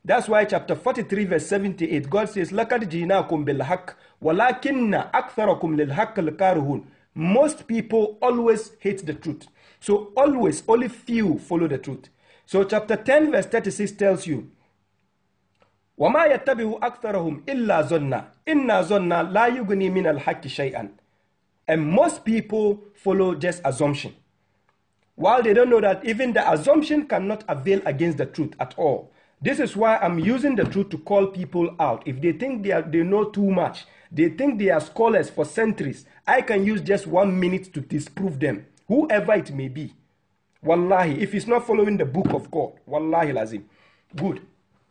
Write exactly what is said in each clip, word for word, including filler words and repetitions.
That's why chapter forty-three verse seventy-eight, God says, لَقَدْ جِينَاكُمْ بِالْحَقِّ وَلَكِنَّ أَكْثَرَكُمْ لِلْحَقِّ الْكَارِهُونَ. Most people always hate the truth. So always, only few follow the truth. So chapter ten verse thirty-six tells you, وَمَا يَتَّبِهُ أَكْثَرَهُمْ إِلَّا ظَنَّا إِنَّا ظَنَّا لَا يُغْنِي مِنَ الْحَقِّ شَيْئًا. And most people follow just assumption, while they don't know that even the assumption cannot avail against the truth at all. This is why I'm using the truth to call people out. If they think they, are, they know too much, they think they are scholars for centuries, I can use just one minute to disprove them, whoever it may be. Wallahi, if he's not following the book of God, wallahi lazim. Good.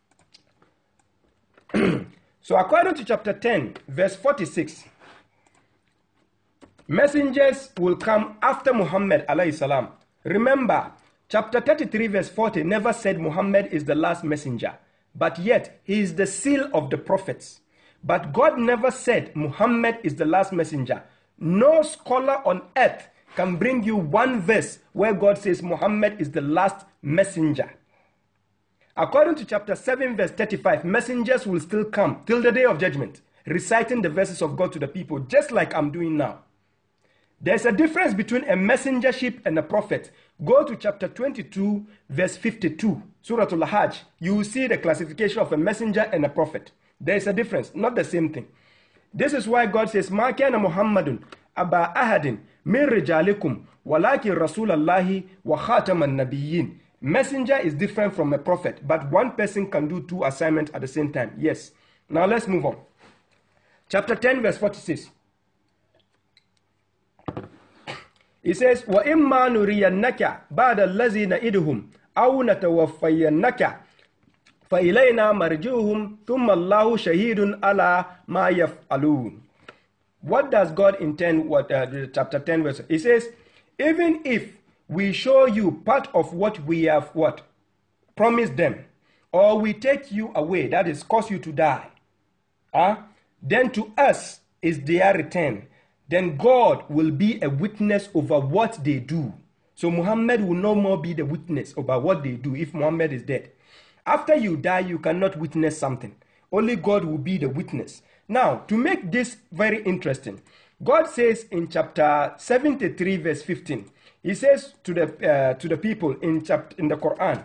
So according to chapter ten, verse forty-six, messengers will come after Muhammad alayhi salam. Remember, chapter thirty-three verse forty never said Muhammad is the last messenger, but yet he is the seal of the prophets. But God never said Muhammad is the last messenger. No scholar on earth can bring you one verse where God says Muhammad is the last messenger. According to chapter seven verse thirty-five, messengers will still come till the day of judgment, reciting the verses of God to the people, just like I'm doing now. There's a difference between a messengership and a prophet. Go to chapter twenty-two verse fifty-two, Surah Al-Hajj. You will see the classification of a messenger and a prophet. There is a difference, not the same thing. This is why God says, مَا كَانَ مُحَمَّدٌ أَبَا أَحَدٍ مِنْ رِجَالِكُمْ وَلَكِنْ رَسُولَ اللَّهِ وَخَاتَمَ النَّبِيِّينَ. Messenger is different from a prophet, but one person can do two assignments at the same time. Yes. Now let's move on. Chapter ten verse forty-six. It says, وَإِمَّا نُرِيَنَّكَ بَعْدَ الَّذِي نَئِدُهُمْ أَوْ نَتَوَفَّيَنَّكَ فَإِلَيْنَا مَرْجِعُهُمْ ثُمَّ اللَّهُ شَهِيدٌ عَلَى مَا يَفْعَلُونَ. What does God intend? What uh, chapter ten verse? It says, even if we show you part of what we have what promised them, or we take you away, that is, cause you to die, uh, then to us is their return. Then God will be a witness over what they do. So Muhammad will no more be the witness over what they do if Muhammad is dead. After you die, you cannot witness something. Only God will be the witness. Now, to make this very interesting, God says in chapter seventy-three verse fifteen, He says to the uh, to the people in chapter in the Quran.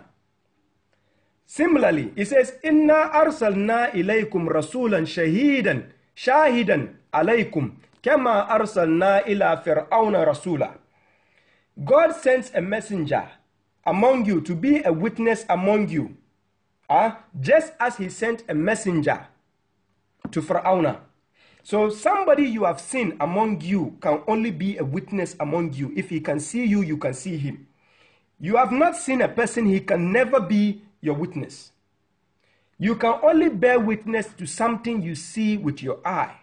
Similarly, He says, "Inna arsalna ilaykum rasulan shahidan shahidan alaykum kama arsalna ila fir'auna rasula." God sends a messenger among you to be a witness among you, uh, just as He sent a messenger to Fir'auna. So somebody you have seen among you can only be a witness among you. If he can see you, you can see him. You have not seen a person, he can never be your witness. You can only bear witness to something you see with your eye.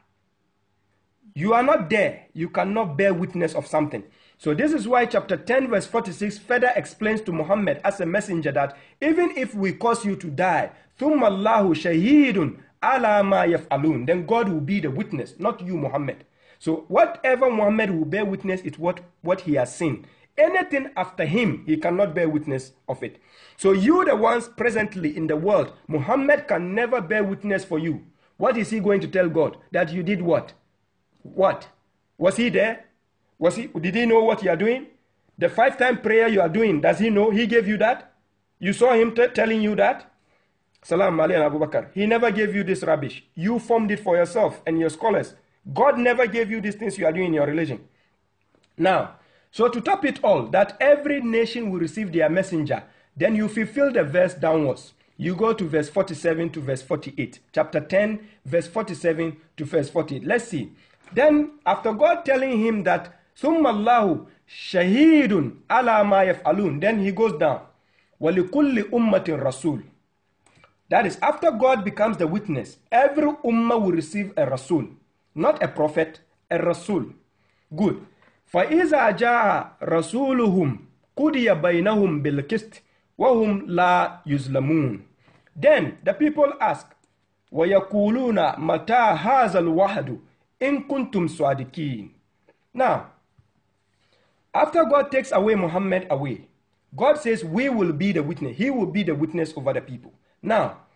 You are not there, you cannot bear witness of something. So this is why chapter ten verse forty-six further explains to Muhammad as a messenger that even if we cause you to die, ثُمَّ اللَّهُ شَهِيدٌ عَلَى مَا يَفْعَلُونَ, then God will be the witness, not you, Muhammad. So whatever Muhammad will bear witness is what, what he has seen. Anything after him, he cannot bear witness of it. So you, the ones presently in the world, Muhammad can never bear witness for you. What is he going to tell God? That you did what? What? Was he there? Was he? Did he know what you are doing? The five-time prayer you are doing, does he know? He gave you that? You saw him telling you that? Salam Ali and Abu Bakr. He never gave you this rubbish. You formed it for yourself and your scholars. God never gave you these things you are doing in your religion. Now, so to top it all, that every nation will receive their messenger, then you fulfill the verse downwards. You go to verse forty-seven to verse forty-eight. Chapter ten, verse forty-seven to verse forty-eight. Let's see. Then, after God telling him that, ثُمَّ اللَّهُ شَهِيدٌ عَلَى مَا يَفْعَلُونَ, then he goes down. وَلِكُلِّ أُمَّةٍ رَسُولٌ. That is, after God becomes the witness, every ummah will receive a rasul. Not a prophet, a rasul. Good. فَإِذَا جَاءَ رَسُولُهُمْ قُضِيَ بَيْنَهُمْ بِالْقِسْطِ وَهُمْ لَا يُظْلَمُونَ. Then the people ask, وَيَقُولُونَ مَتَى هَذَا الْوَحْدُ إِن كُنْتُمْ صَادِقِينَ. Now, after God takes away Muhammad away, God says we will be the witness. He will be the witness over the people. Now,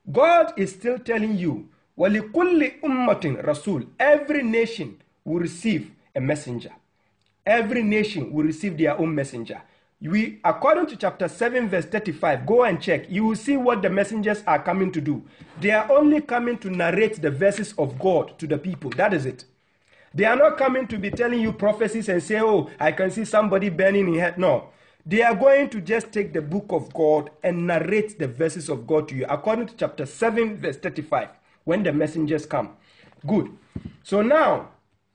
God is still telling you, وَلِكُلِّ أُمَّةٍ Rasul. Every nation will receive a messenger. Every nation will receive their own messenger. We, according to chapter seven, verse thirty-five, go and check. You will see what the messengers are coming to do. They are only coming to narrate the verses of God to the people. That is it. They are not coming to be telling you prophecies and say, oh, I can see somebody burning in hell. No. They are going to just take the book of God and narrate the verses of God to you, according to chapter seven, verse thirty-five, when the messengers come. Good. So now,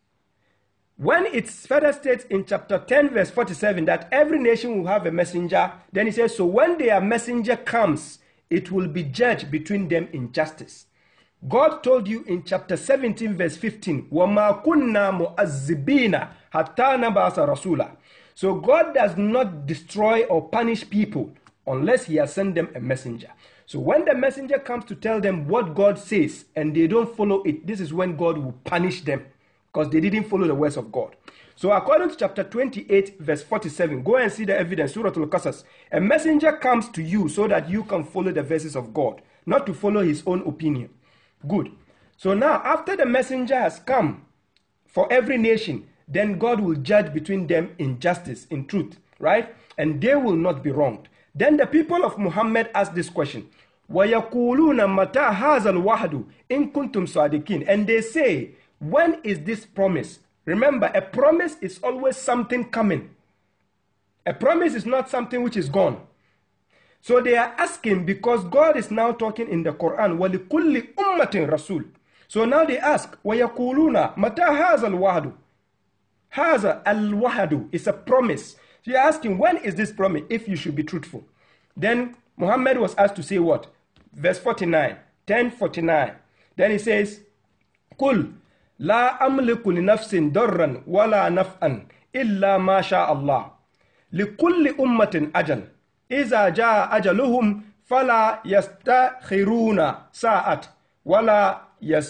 when it further states in chapter ten, verse forty-seven, that every nation will have a messenger, then he says, so when their messenger comes, it will be judged between them in justice. God told you in chapter seventeen, verse fifteen, وَمَا كُنَّا مُؤَذِّبِينَ حَتَّى نَبْعَثَ رَسُولًا. So God does not destroy or punish people unless he has sent them a messenger. So when the messenger comes to tell them what God says and they don't follow it, this is when God will punish them, because they didn't follow the words of God. So according to chapter twenty-eight, verse forty-seven, go and see the evidence, Surah Al-Qasas. A messenger comes to you so that you can follow the verses of God, not to follow his own opinion. Good. So now, after the messenger has come for every nation, then God will judge between them in justice, in truth, right? And they will not be wronged. Then the people of Muhammad ask this question, وَيَقُولُونَ مَتَى هَذَا الْوَحْدُ إِن كُنْتُمْ صَادِقِينَ. And they say, when is this promise? Remember, a promise is always something coming. A promise is not something which is gone. So they are asking, because God is now talking in the Quran, وَلِكُلِّ أُمَّةٍ Rasul. So now they ask, وَيَقُولُونَ مَتَى هَذَا الْوَحْدُ. هَذَا الْوَحْدُ is a promise. So you're asking, when is this promise, if you should be truthful? Then Muhammad was asked to say what? Verse forty-nine, ten forty-nine. Then he says, قُلْ لَا أَمْلِكُ لِنَفْسٍ دَرًّا وَلَا نَفْعًا إِلَّا مَا شَاءَ اللَّهُ لِكُلِّ أُمَّةٍ أَجَلٌ إذا جاء أجلهم فلا يستخرون ساعة ولا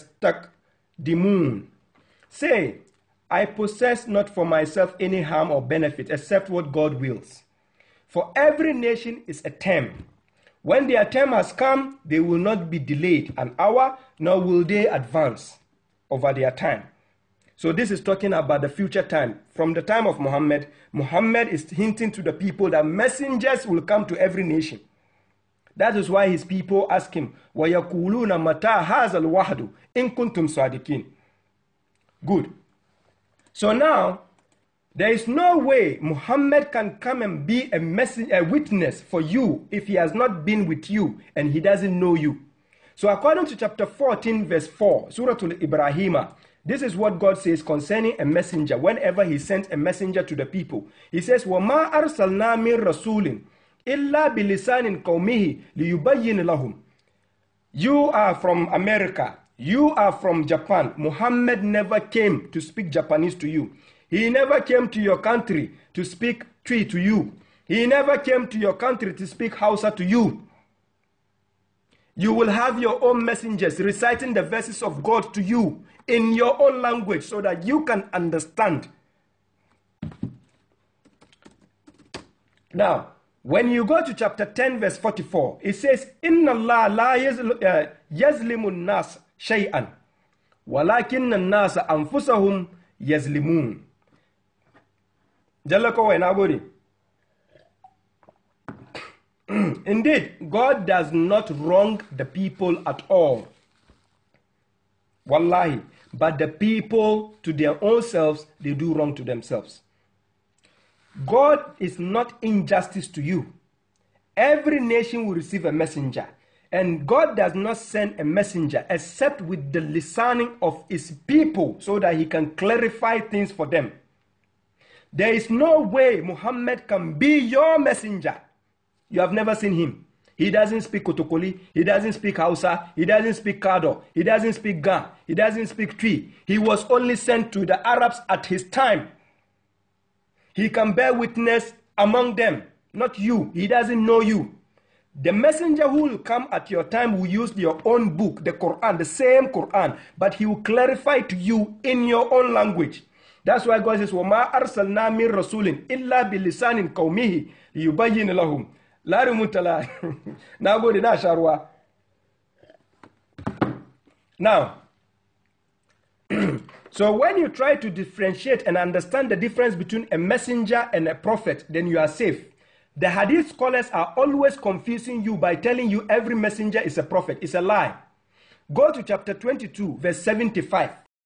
يستقدمون. Say, I possess not for myself any harm or benefit except what God wills. For every nation is a term. When their term has come, they will not be delayed an hour, nor will they advance over their time. So this is talking about the future time. From the time of Muhammad, Muhammad is hinting to the people that messengers will come to every nation. That is why his people ask him, وَيَقُولُونَ مَتَى هَذَا الْوَحْدُ إِن كُنْتُمْ صَادِقِينَ. Good. So now, there is no way Muhammad can come and be a, message, a witness for you if he has not been with you and he doesn't know you. So according to chapter fourteen, verse four, Surah Al-Ibrahimah, this is what God says concerning a messenger whenever he sends a messenger to the people. He says, وَمَا أَرْسَلْنَا مِن رَسُولٍ إِلَّا بِلِسَانٍ قَوْمِهِ لِيُبَيِّنَ لَهُمْ. You are from America. You are from Japan. Muhammad never came to speak Japanese to you. He never came to your country to speak Twi to you. He never came to your country to speak Hausa to you. You will have your own messengers reciting the verses of God to you in your own language so that you can understand. Now, when you go to chapter ten, verse forty-four, it says, إِنَّ اللَّهَ لَا يَزْلِمُ النَّاسَ شَيْئًا وَلَكِنَّ النَّاسَ أَنفُسَهُمْ يَزْلِمُونَ. Jalako Enabori. Indeed, God does not wrong the people at all. Wallahi. But the people, to their own selves, they do wrong to themselves. God is not injustice to you. Every nation will receive a messenger. And God does not send a messenger except with the listening of his people so that he can clarify things for them. There is no way Muhammad can be your messenger. You have never seen him. He doesn't speak Kotokoli. He doesn't speak Hausa. He doesn't speak Kado. He doesn't speak Ga. He doesn't speak Twi. He was only sent to the Arabs at his time. He can bear witness among them, not you. He doesn't know you. The messenger who will come at your time will use your own book, the Quran, the same Quran, but he will clarify to you in your own language. That's why God says, وَمَا أَرْسَلْنَا مِن رَسُولٍ إِلَّا بِلِسَانٍ قَوْمِهِ لِيُبَيِّنَ لَهُمْ. Lari mutala. Na gode na sharuwa. Now, so when you try to differentiate and understand the difference between a messenger and a prophet, then you are safe. The hadith scholars are always confusing you by telling you every messenger is a prophet. It's a lie. Go to chapter twenty-two, verse seventy-five.